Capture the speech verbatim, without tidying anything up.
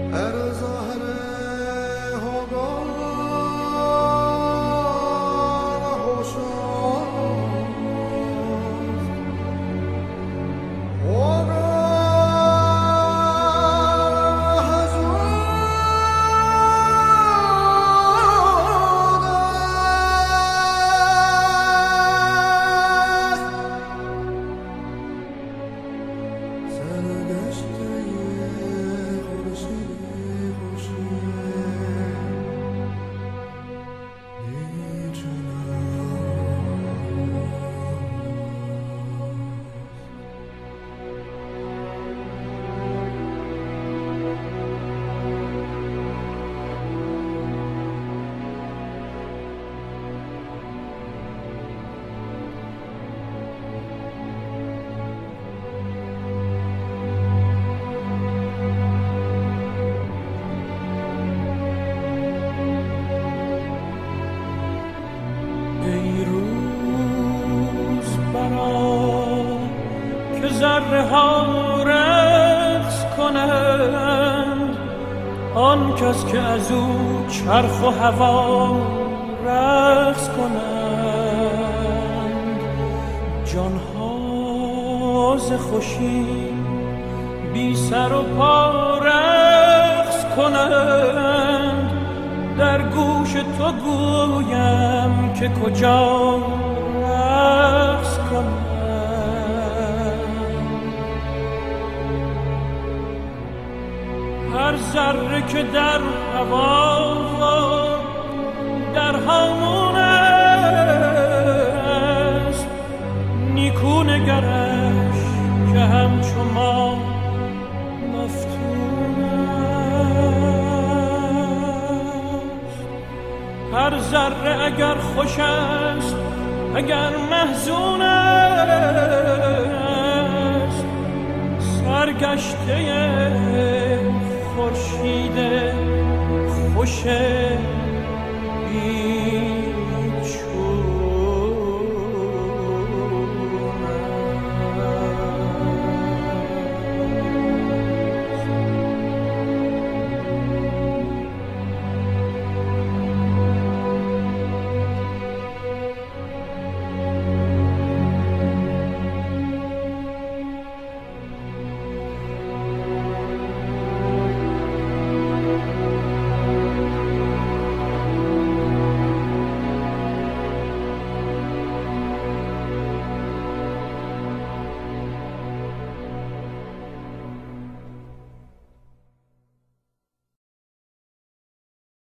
ذره ها رقص کنند، آن کس که از او چرخ و هوا رقص کنند. جان ها ز خوشی بی سر و پا رقص کنند، در گوش تو گویم که کجا رقص کنند. هر ذره که در هوا در هامون است، نیکو نگرش که همچو ما مفتون است. هر ذره اگر خوش است اگر محزون است، سرگشته